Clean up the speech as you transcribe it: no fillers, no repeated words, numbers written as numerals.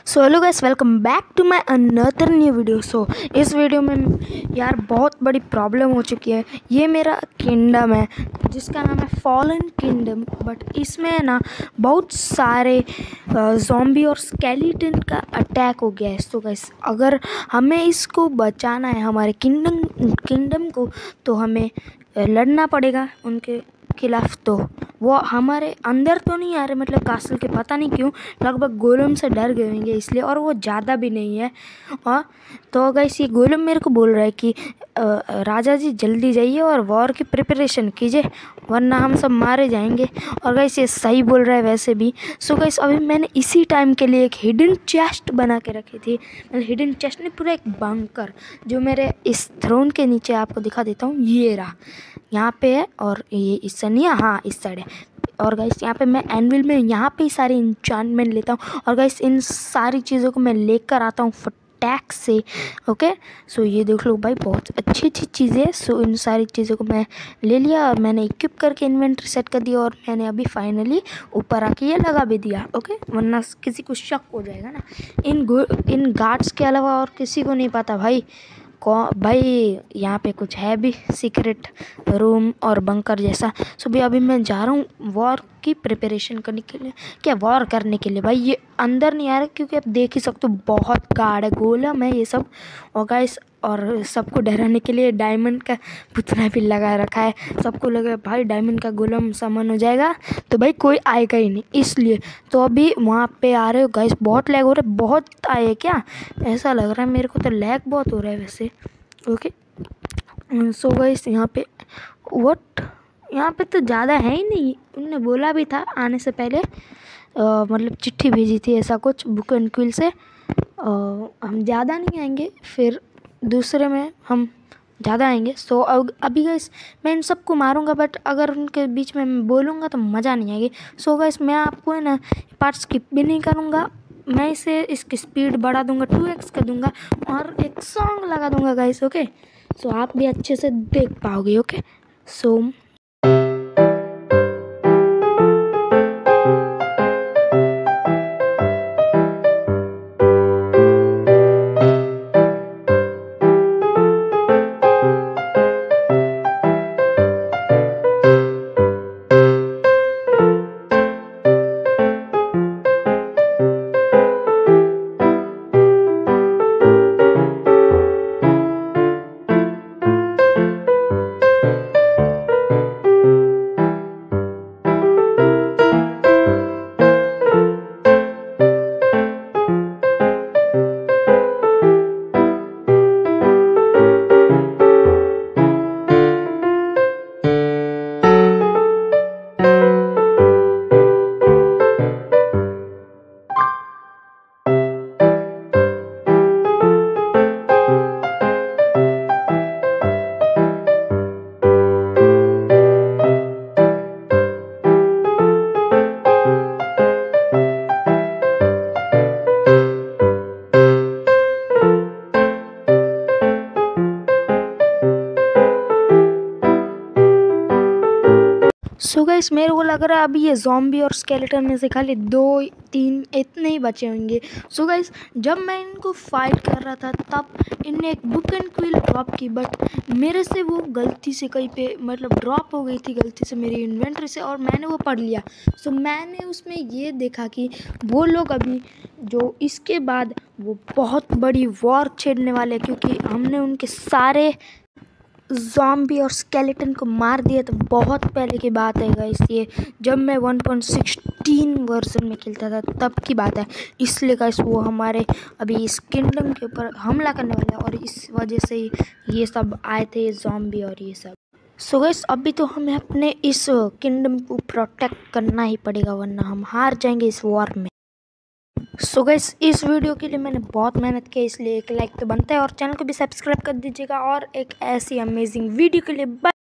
So hello guys, welcome back to my another new video. So इस video में यार बहुत बड़ी प्रॉब्लम हो चुकी है। ये मेरा किंगडम है जिसका नाम है फॉलन किंगडम, बट इसमें ना बहुत सारे ज़ॉम्बी और स्केलेटन का अटैक हो गया है। सो गाइस, अगर हमें इसको बचाना है हमारे किंगडम को, तो हमें लड़ना पड़ेगा उनके खिलाफ। तो वो हमारे अंदर तो नहीं आ रहे, मतलब कासल के, पता नहीं क्यों, लगभग गोलम से डर गए होंगे इसलिए, और वो ज़्यादा भी नहीं है। और तो गाइस ये गोलम मेरे को बोल रहा है कि राजा जी जल्दी जाइए और वॉर की प्रिपरेशन कीजिए वरना हम सब मारे जाएंगे। और गाइस ये सही बोल रहा है वैसे भी। सो गाइस अभी मैंने इसी टाइम के लिए एक हिडन चेस्ट बना के रखी थी, मतलब हिडन चेस्ट नहीं, पूरा एक बंकर जो मेरे इस थ्रोन के नीचे आपको दिखा देता हूँ। ये रहा, यहाँ पे है, और ये इस साइड नहीं है, हाँ इस साइड है। और गाइस यहाँ पे मैं एनविल में यहाँ पे ही सारी इंचांटमेंट लेता हूँ, और गाइस इन सारी चीज़ों को मैं लेकर आता हूँ फटाक से। ओके, सो ये देख लो भाई, बहुत अच्छी अच्छी चीज़ें हैं। सो इन सारी चीज़ों को मैं ले लिया और मैंने इक्विप करके इन्वेंटरी सेट कर दिया, और मैंने अभी फाइनली ऊपर आके ये लगा भी दिया। ओके, वरना किसी को शक हो जाएगा ना। इन गार्ड्स के अलावा और किसी को नहीं पता भाई भाई यहाँ पे कुछ है भी सीक्रेट रूम और बंकर जैसा। सो भी अभी मैं जा रहा हूँ वॉर की प्रिपरेशन करने के लिए, क्या वॉर करने के लिए। भाई ये अंदर नहीं आ रहा क्योंकि आप देख ही सकते हो बहुत गार्ड है, गोलम है ये सब। और गाइस, और सबको डराने के लिए डायमंड का पुतला भी लगा रखा है। सबको लगा भाई डायमंड का गोलम समन हो जाएगा तो भाई कोई आएगा ही नहीं, इसलिए। तो अभी वहाँ पे आ रहे हो गाइस, बहुत लैग हो रहा है, बहुत आए क्या, ऐसा लग रहा है मेरे को तो लैग बहुत हो रहा है वैसे। ओके, सो गाइस यहाँ पे यहाँ पे तो ज़्यादा है ही नहीं। उनने बोला भी था आने से पहले, मतलब चिट्ठी भेजी थी ऐसा कुछ बुक एंड क्विल से। हम ज़्यादा नहीं आएंगे, फिर दूसरे में हम ज़्यादा आएंगे। सो अभी गाइस मैं इन सबको मारूंगा, बट अगर उनके बीच में मैं बोलूँगा तो मज़ा नहीं आएगी। सो गाइस मैं आपको है ना पार्ट स्किप भी नहीं करूँगा, मैं इसकी स्पीड बढ़ा दूँगा, 2x कर दूँगा, और एक सॉन्ग लगा दूँगा गाइस। ओके, सो आप भी अच्छे से देख पाओगे। ओके, सो सो गाइस मेरे को लग रहा है अभी ये ज़ॉम्बी और स्केलेटन में से खाली 2-3 इतने ही बचे होंगे। सो गाइस जब मैं इनको फाइट कर रहा था तब इनने एक बुक एंड क्विल ड्रॉप की, बट मेरे से वो गलती से कहीं पे मतलब ड्रॉप हो गई थी गलती से मेरी इन्वेंटरी से, और मैंने वो पढ़ लिया। सो मैंने उसमें ये देखा कि वो लोग अभी जो इसके बाद वो बहुत बड़ी वॉर छेड़ने वाले हैं, क्योंकि हमने उनके सारे ज़ॉम्बी और स्केलेटन को मार दिया। तो बहुत पहले की बात है गाइस, ये जब मैं 1.16 वर्जन में खेलता था तब की बात है, इसलिए गाइस वो हमारे अभी इस किंगडम के ऊपर हमला करने वाले हैं, और इस वजह से ये सब आए थे ज़ॉम्बी और ये सब। सो गाइस अभी तो हमें अपने इस किंगडम को प्रोटेक्ट करना ही पड़ेगा वरना हम हार जाएंगे इस वॉर में। सो गाइस इस वीडियो के लिए मैंने बहुत मेहनत की, इसलिए एक लाइक तो बनता है, और चैनल को भी सब्सक्राइब कर दीजिएगा, और एक ऐसी अमेजिंग वीडियो के लिए